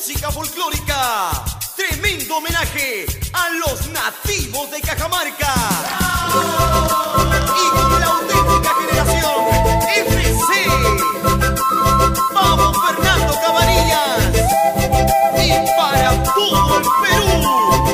música folclórica. Tremendo homenaje a los nativos de Cajamarca. Y con la auténtica generación FC. Vamos Fernando Cabanillas. Y para todo el Perú.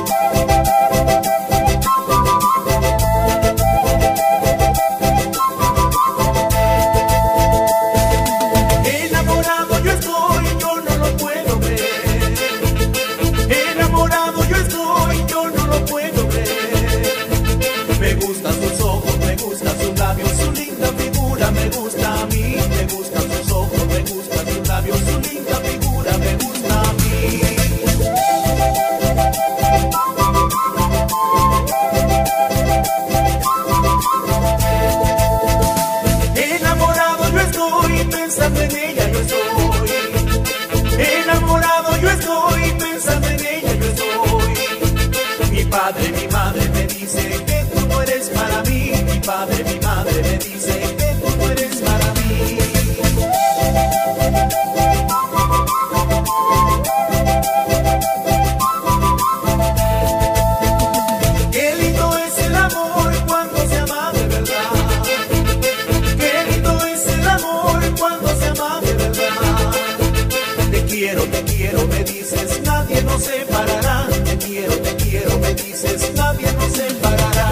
Mi madre me dice que tú no eres para mí. Mi padre, mi madre me dice que tú no eres para mí. Qué lindo es el amor cuando se ama de verdad. Qué lindo es el amor cuando se ama de verdad. Te quiero, me dices, nadie nos separará. Te quiero, me dices, nadie nos separará.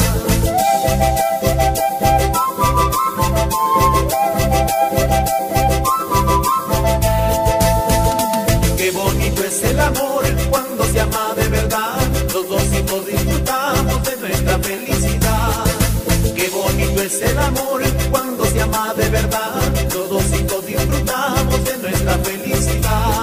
Qué bonito es el amor cuando se ama de verdad. Los dos hijos disfrutamos de nuestra felicidad. Qué bonito es el amor cuando se ama de verdad. Los dos hijos disfrutamos de nuestra felicidad.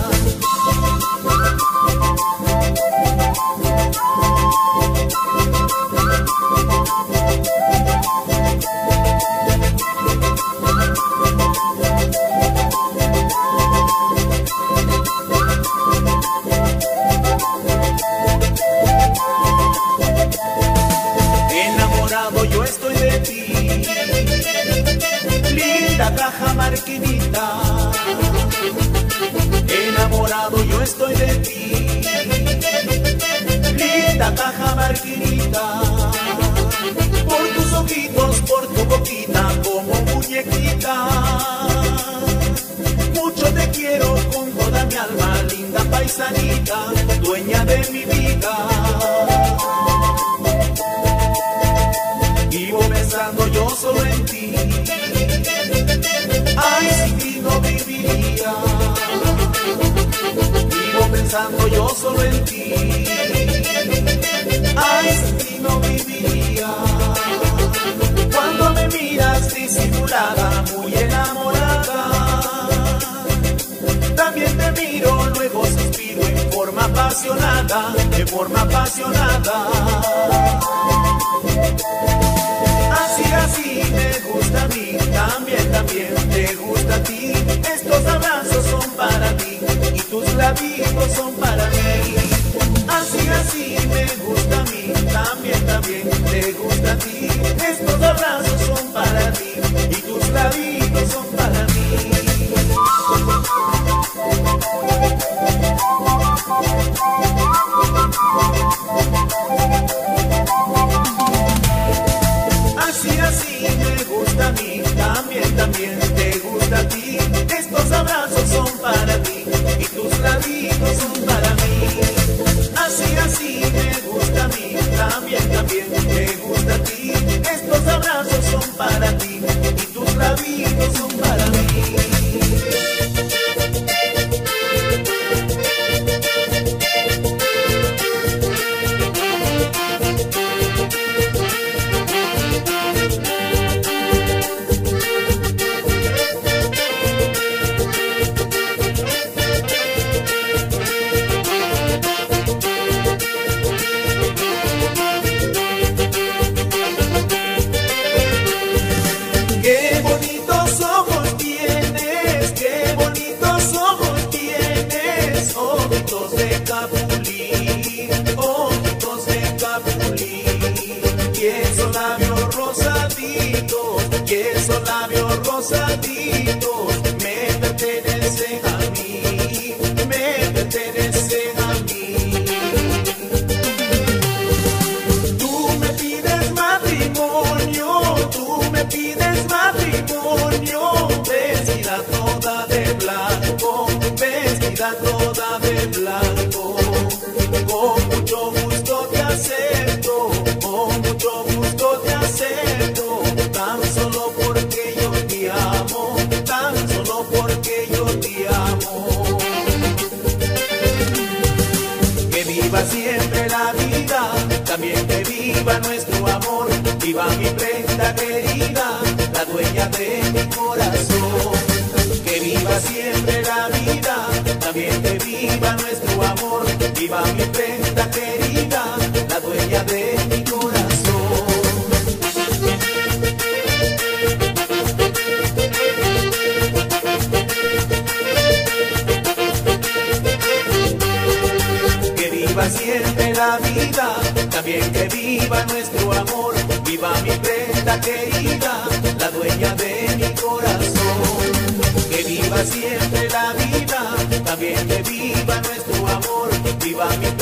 Yo estoy de ti, linda cajamarquinita. Enamorado yo estoy de ti, linda cajamarquinita. Por tus ojitos, por tu boquita, como muñequita. Mucho te quiero con toda mi alma, linda paisanita, dueña de mi vida. Vivo pensando yo solo en ti. Ay, sin ti no viviría. Vivo pensando yo solo en ti. Ay, sin ti no viviría. Cuando me miras disimulada, muy enamorada, también te miro, luego suspiro en forma apasionada, de forma apasionada. Así me gusta a mí, también te gusta a ti. Estos abrazos son para ti y tus labios son para mí. Así me gusta a mí, también te gusta a ti. Estos abrazos son para ti y tus labios son para mí. Así me gusta a mí, también te gusta a ti. Estos abrazos son para ti y tus labios son para mí. Así me gusta a mí, también te gusta a ti. Estos abrazos son para ti y tus labios son para mí. rosaditos me pertenecen a mí, me la vida, también que viva nuestro amor. Viva mi prenda querida, la dueña de mi corazón. Que viva siempre la vida, también que viva nuestro amor. Viva mi